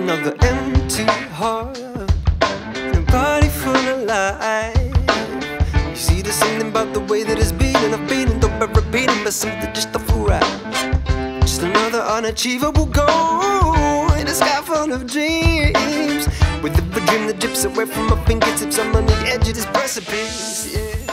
another empty heart and a body full of life. You see, there's something about the way that it's beating. I've been and don't repeating, but something just a fool right. Just another unachievable goal in a sky full of dreams. With every dream that drips away from my fingertips, I'm on the edge of this precipice, yeah.